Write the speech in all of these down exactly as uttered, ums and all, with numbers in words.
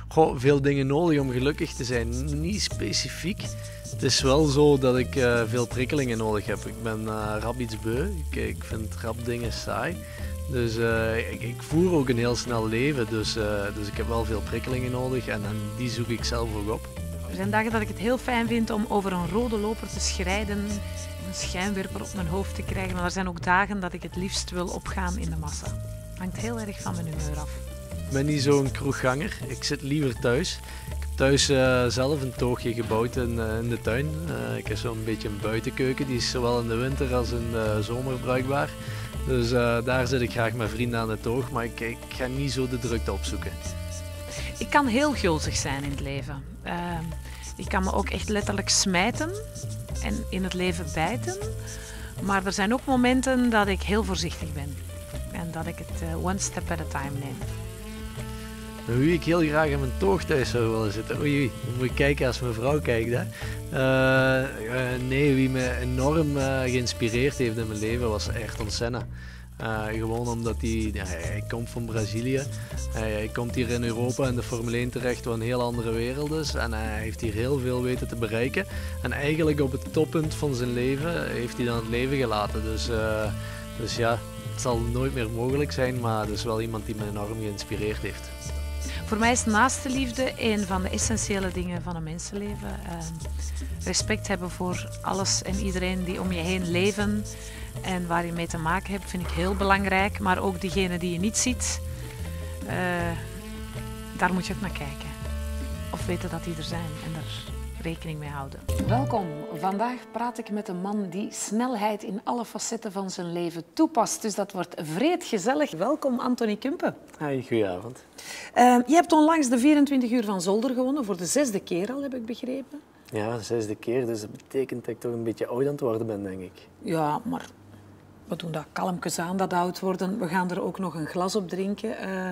Goh, veel dingen nodig om gelukkig te zijn. Niet specifiek. Het is wel zo dat ik uh, veel prikkelingen nodig heb. Ik ben uh, rap iets beu. Ik, ik vind rap dingen saai. Dus uh, ik, ik voer ook een heel snel leven. Dus, uh, dus ik heb wel veel prikkelingen nodig en, en die zoek ik zelf ook op. Er zijn dagen dat ik het heel fijn vind om over een rode loper te schrijden. Een schijnwerper op mijn hoofd te krijgen. Maar er zijn ook dagen dat ik het liefst wil opgaan in de massa. Het hangt heel erg van mijn humeur af. Ik ben niet zo'n kroegganger. Ik zit liever thuis. Ik heb thuis uh, zelf een toogje gebouwd in, uh, in de tuin. Uh, ik heb zo'n beetje een buitenkeuken. Die is zowel in de winter als in de zomer bruikbaar. Dus uh, daar zit ik graag met vrienden aan de toog. Maar ik, ik ga niet zo de drukte opzoeken. Ik kan heel gulzig zijn in het leven. Uh, ik kan me ook echt letterlijk smijten en in het leven bijten. Maar er zijn ook momenten dat ik heel voorzichtig ben. En dat ik het uh, one step at a time neem. Wie ik heel graag in mijn toog thuis zou willen zitten. Oei, oei. Dan moet je kijken als mijn vrouw kijkt. Hè. Uh, uh, nee, wie me enorm uh, geïnspireerd heeft in mijn leven was Ayrton Senna. Uh, gewoon omdat hij, ja, hij komt van Brazilië. Hij, hij komt hier in Europa in de Formule één terecht, wat een heel andere wereld is. En hij heeft hier heel veel weten te bereiken. En eigenlijk op het toppunt van zijn leven heeft hij dan het leven gelaten. Dus, uh, dus ja, het zal nooit meer mogelijk zijn, maar het is wel iemand die me enorm geïnspireerd heeft. Voor mij is naaste liefde een van de essentiële dingen van een mensenleven. Uh, respect hebben voor alles en iedereen die om je heen leven en waar je mee te maken hebt, vind ik heel belangrijk. Maar ook diegenen die je niet ziet, uh, daar moet je ook naar kijken. Of weten dat die er zijn en daar rekening mee houden. Welkom. Vandaag praat ik met een man die snelheid in alle facetten van zijn leven toepast. Dus dat wordt vreed gezellig. Welkom, Antony Kumpe. Hi, goedenavond. Uh, je hebt onlangs de vierentwintig uur van Zolder gewonnen, voor de zesde keer al, heb ik begrepen. Ja, de zesde keer. Dus dat betekent dat ik toch een beetje oud aan het worden ben, denk ik. Ja, maar we doen dat kalmpjes aan, dat oud worden. We gaan er ook nog een glas op drinken. Uh,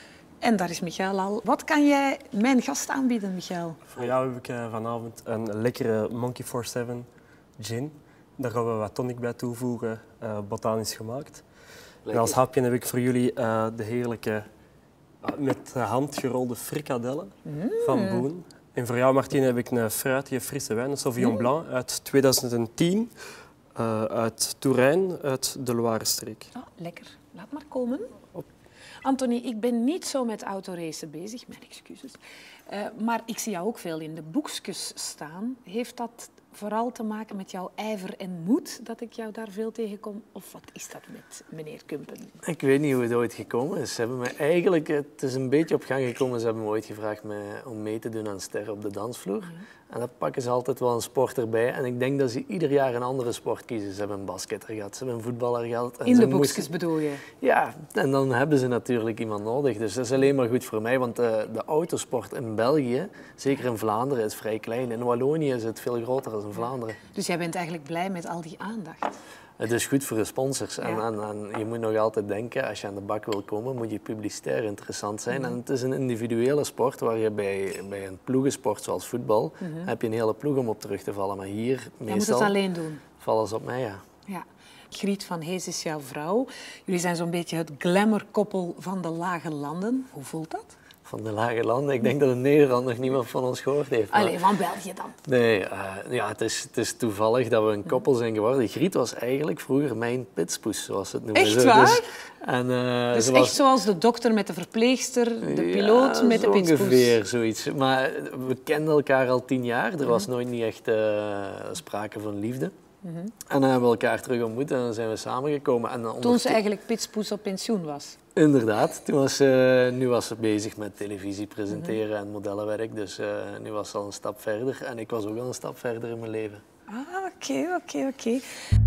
en daar is Michael al. Wat kan jij mijn gast aanbieden, Michael? Voor jou heb ik uh, vanavond een lekkere Monkey forty-seven gin. Daar gaan we wat tonic bij toevoegen, uh, botanisch gemaakt. En als hapje heb ik voor jullie uh, de heerlijke uh, met de hand gerolde frikadellen mm. van Boon. En voor jou, Martine, heb ik een fruitige frisse wijn, een Sauvignon mm. Blanc uit twintig tien. Uh, uit Touraine, uit de Loire-streek. Oh, lekker. Laat maar komen. Antony, ik ben niet zo met autoracen bezig, mijn excuses. Uh, maar ik zie jou ook veel in de boekjes staan. Heeft dat vooral te maken met jouw ijver en moed dat ik jou daar veel tegenkom? Of wat is dat met meneer Kumpen? Ik weet niet hoe het ooit gekomen is. Ze hebben me eigenlijk, het is een beetje op gang gekomen. Ze hebben me ooit gevraagd me, om mee te doen aan Sterren op de dansvloer. Ja. En dan pakken ze altijd wel een sport erbij. En ik denk dat ze ieder jaar een andere sport kiezen. Ze hebben een basketter gehad, ze hebben een voetballer gehad. En in de boekjes moesten... bedoel je? Ja, en dan hebben ze natuurlijk iemand nodig. Dus dat is alleen maar goed voor mij. Want de, de autosport in België, zeker in Vlaanderen, is vrij klein. In Wallonië is het veel groter dan in Vlaanderen. Dus jij bent eigenlijk blij met al die aandacht? Het is goed voor de sponsors. Ja. En, en, en je moet nog altijd denken, als je aan de bak wil komen, moet je publicitair interessant zijn. Mm-hmm. En het is een individuele sport waar je bij, bij een ploegensport zoals voetbal, mm-hmm. heb je een hele ploeg om op terug te vallen. Maar hier, je meestal, moet het alleen doen. Vallen ze op mij, ja. ja. Griet van Hees is jouw vrouw. Jullie zijn zo'n beetje het glamourkoppel van de lage landen. Hoe voelt dat? Van de lage landen. Ik denk dat een Nederlander nog niemand van ons gehoord heeft. Maar... Allee, van België dan? Nee, uh, ja, het, is, het is toevallig dat we een koppel zijn geworden. Griet was eigenlijk vroeger mijn pitspoes, zoals ze het noemen. Echt waar? Dus, en, uh, dus was... echt zoals de dokter met de verpleegster, de piloot ja, met de pitspoes? Ongeveer zoiets. Maar we kenden elkaar al tien jaar. Er was nooit niet echt uh, sprake van liefde. Mm-hmm. En dan hebben we elkaar terug ontmoet en dan zijn we samengekomen. En dan toen ze eigenlijk pitspoes op pensioen was? Inderdaad. Toen was ze, nu was ze bezig met televisie presenteren mm-hmm. en modellenwerk. Dus uh, nu was ze al een stap verder. En ik was ook al een stap verder in mijn leven. Ah, oké, oké, oké.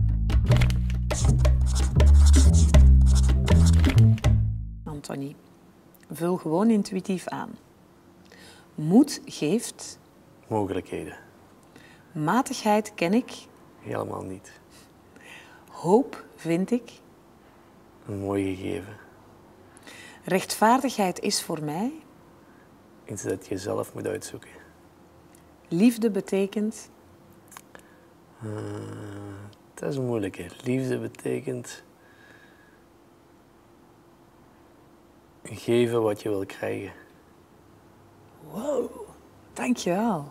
Antony, vul gewoon intuïtief aan. Moed geeft... mogelijkheden. Matigheid ken ik... helemaal niet. Hoop vind ik... een mooi gegeven. Rechtvaardigheid is voor mij... iets dat je zelf moet uitzoeken. Liefde betekent... Uh, dat is een moeilijke. Liefde betekent... geven wat je wil krijgen. Wow, dankjewel.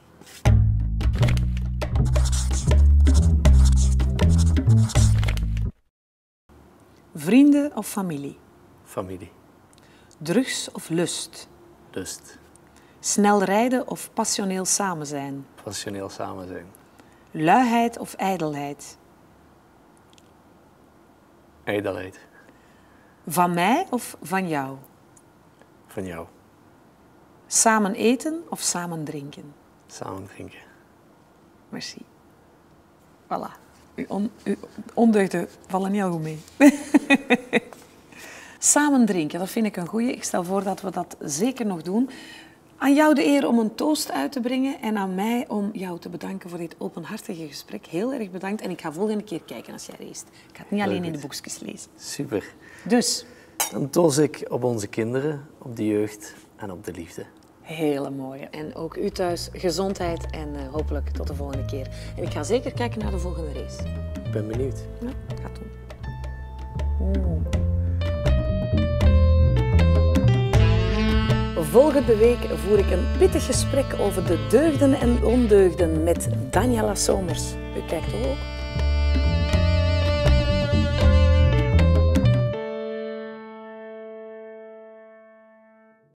Vrienden of familie? Familie. Drugs of lust? Lust. Snel rijden of passioneel samen zijn? Passioneel samen zijn. Luiheid of ijdelheid? Ijdelheid. Van mij of van jou? Van jou. Samen eten of samen drinken? Samen drinken. Merci. Voilà. Uw, on, uw ondeugden vallen heel goed mee. Samen drinken, dat vind ik een goeie. Ik stel voor dat we dat zeker nog doen. Aan jou de eer om een toast uit te brengen en aan mij om jou te bedanken voor dit openhartige gesprek. Heel erg bedankt en ik ga volgende keer kijken als jij leest. Ik ga het niet alleen in de boekjes lezen. Super. Dus. Dan toos ik op onze kinderen, op de jeugd en op de liefde. Hele mooie. En ook u thuis gezondheid en uh, hopelijk tot de volgende keer. En ik ga zeker kijken naar de volgende race. Ik ben benieuwd. Ja, ik ga het doen. Mm. Volgende week voer ik een pittig gesprek over de deugden en ondeugden met Daniela Somers. U kijkt toch ook?